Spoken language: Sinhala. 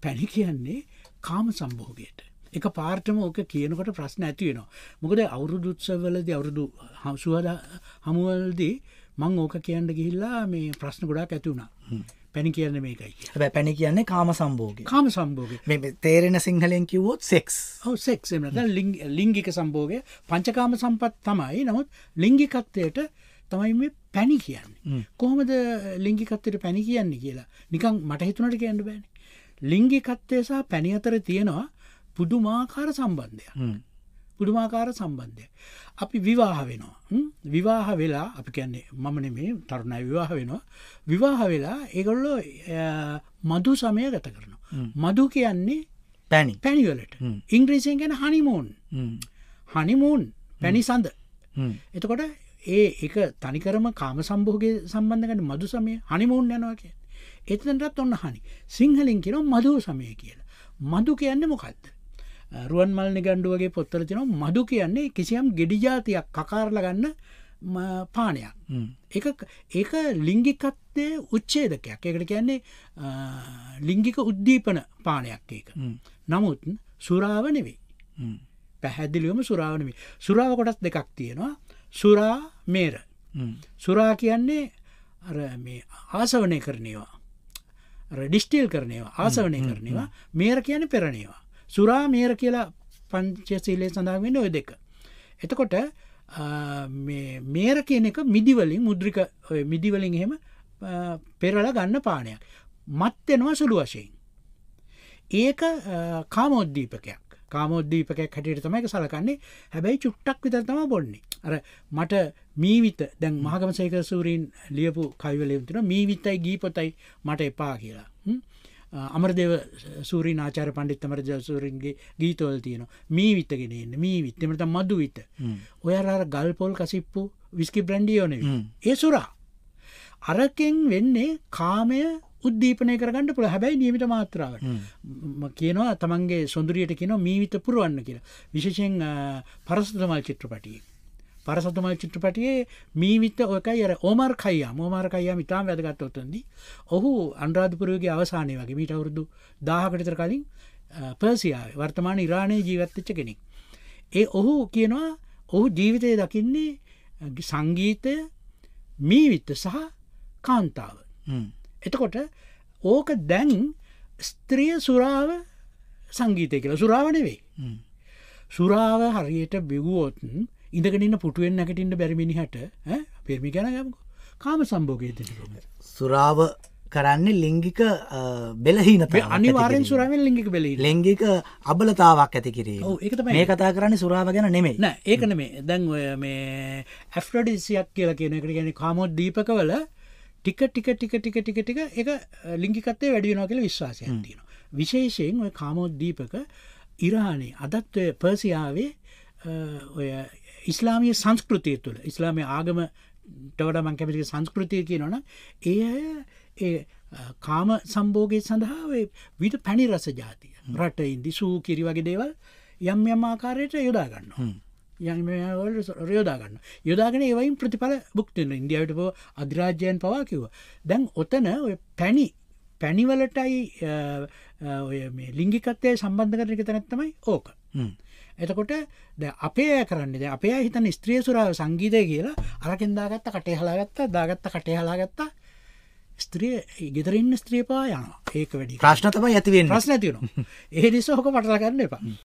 පැණි කියන්නේ කාම සම්භෝගයට. එක පාර්ටම ඕක කියනකොට ප්‍රශ්න ඇති වෙනවා. මොකද අවුරුදු උත්සවවලදී අවුරුදු සුවදා හමුවලදී මම ඕක කියන්න ගිහිල්ලා මේ ප්‍රශ්න ගොඩාක් ඇති වුණා. පැණි කියන්නේ මේකයි. හැබැයි පැණි කියන්නේ කාම සම්භෝගය. කාම සම්භෝගය. මේ තේරෙන සිංහලෙන් කිව්වොත් සෙක්ස්. ඔව් සෙක්ස් එහෙම නැත්නම් ලිංගික සම්භෝගය පංචකාම සම්පත් තමයි. නමුත් ලිංගිකත්වයට තමයි මේ පැණි කියන්නේ. කොහොමද ලිංගිකත්වයට පැණි කියන්නේ කියලා නිකන් මට හිතුණට කියන්න බෑනේ. ලිංගිකත්වය සහ පැණි අතර තියෙනවා පුදුමාකාර සම්බන්ධයක්. පුදුමාකාර සම්බන්ධයක්. අපි විවාහ වෙනවා. විවාහ වෙලා අපි කියන්නේ මම නෙමෙයි තරුණයි විවාහ වෙනවා. විවාහ වෙලා ඒගොල්ලෝ මధు සමය ගත කරනවා. මధు කියන්නේ පැණි වලට. ඉංග්‍රීසියෙන් කියන්නේ හනිමූන්. හනිමූන් පැණි සඳ. එතකොට ඒක තනිකරම කාම සම්භෝගයේ සම්බන්ධ කරන මధు සමය හනිමූන් යනවා කියන්නේ. එතනටත් ඔන්න හනි. සිංහලෙන් කියනවා මధు සමය කියලා. මధు කියන්නේ මොකද්ද? රුවන් මල් නිගණ්ඩු වගේ පොත්වල තියෙනවා මధు කියන්නේ කිසියම් ගෙඩි జాතියක් කකාරලා ගන්න පානයක්. ඒක ලිංගිකත්වයේ උච්ඡේදකයක්. ඒකට කියන්නේ ලිංගික උද්දීපන පානයක් ඒක. නමුත් සුරාව නෙවෙයි. පැහැදිලිවම සුරාව නෙවෙයි. සුරාව කොටස් දෙකක් තියෙනවා. සුරා මේර. සුරා කියන්නේ අර මේ ආසවණය කරනේවා. අර ඩිස්ටිල් කරනේවා ආසවණය කරනේවා. මේර කියන්නේ පෙරණේවා. සුරා මේර කියලා පංචශීලයේ සඳහන් වෙන්නේ ওই දෙක. එතකොට මේ මේර කියන එක මිදි වලින් මුද්‍රික ඔය මිදි වලින් එහෙම පෙරලා ගන්න පානයක්. මත් වෙනවා සුළු වශයෙන්. ඒක කාමෝද්දීපකයක්. කාමෝද්දීපකයක් හැටියට තමයි ඒක සලකන්නේ. හැබැයි චුට්ටක් විතර තමයි බොන්නේ. අර මට මීවිත දැන් මහගමසේකර සූරීන් ලියපු කවිවලින් තියෙනවා මීවිතයි ගීපොතයි මට එපා කියලා. අමරදේව සූරීන් ආචාර්ය පණ්ඩිත අමරදේව සූරීන්ගේ ගීතවල තියෙනවා මීවිත ගෙන එන්නේ මීවිත එහෙම නැත්නම් මදුවිත. ඔය අර ගල් පොල් කසිප්පු විස්කි බ්‍රැන්ඩි ඕ නෙවෙයි. ඒ සුරා. අරකින් වෙන්නේ කාමය උද්දීපනය කරගන්න පුළුවන්. හැබැයි නියමිත මාත්‍රාවට. කියනවා තමන්ගේ සොඳුරියට කියනවා මීවිත පුරවන්න කියලා. විශේෂයෙන් පරසතමල් චිත්‍රපටියේ. පරසතමල් චිත්‍රපටියේ මීවිත ඔකයි අර ඕමාර් කයියාම් ඉතාම වැදගත් උතන්දී. ඔහු අනුරාධපුරයේ අවසානයේ වගේ මීට අවුරුදු 1000කට විතර කලින් පර්සියාවේ වර්තමාන ඉරානයේ ජීවත් වෙච්ච කෙනෙක්. ඔහු කියනවා ඔහු ජීවිතය දකින්නේ සංගීතය මීවිත සහ කාන්තාව. එතකොට ඕක දැන් ස්ත්‍රිය සුරාව සංගීතය කියලා. සුරාව නෙවෙයි. සුරාව හරියට බිව්වොත් ඉඳගෙන ඉන්න පුටුවෙන් නැගිටින්න බැරි මිනිහට පෙර්මි ගැන ගමුකෝ. කාම සම්භෝගයේ දෙනවා. සුරාව කරන්නේ ලිංගික බෙලහීනතාවක්. අනිවාර්යෙන් සුරාවෙන් ලිංගික බෙලහීන. ලිංගික අබලතාවක් ඇති කිරීම. ඔව් ඒක තමයි. මේ කතා කරන්නේ සුරාව ගැන නෙමෙයි. නෑ ඒක නෙමෙයි. දැන් ඔය මේ ඇෆ්‍රොඩිසියක් කියලා කියන එකට කියන්නේ කාමෝද්දීපකවල ටික ඒක ලිංගිකත්වයේ වැඩි වෙනවා කියලා විශ්වාසයක් තියෙනවා. විශේෂයෙන් ඔය කාමෝද්දීපක ඉරානයේ අදත් ඔය පර්සියාවේ ඔය ඉස්ලාමීය සංස්කෘතිය තුළ ඉස්ලාමීය ආගමට වඩා මම කැමති සංස්කෘතිය කියනවනම් ඒ කාම සම්භෝගයේ සඳහා ඔය විවිධ පැණි රස જાතිය රට ඉන්දි සූ කිරි වගේ දේවල් යම් ආකාරයට යොදා ගන්නවා. යොදාගෙන ඒ වයින් ප්‍රතිඵල භුක්ති වෙනවා. ඉන්දියාවට පො අධිරාජ්‍යයන් පවා කිව්වා. දැන් ඔතන ඔය පැණි වලටයි ඔය මේ ලිංගිකත්වයේ සම්බන්ධ කරන එක තමයි ඕක. එතකොට දැන් අපේ අය කරන්නේ දැන් අපේ අය හිතන්නේ ස්ත්‍රී සුරාව සංගීතය කියලා අරකින් දාගත්ත කටේ හලාගත්තා ස්ත්‍රිය ගෙදර ඉන්න ස්ත්‍රිය පවා යනවා. ඒක වැඩි ප්‍රශ්න තමයි ඇති වෙන්නේ. ප්‍රශ්න ඇති වෙනවා. ඒ නිසා ඔක පටල ගන්න එපා.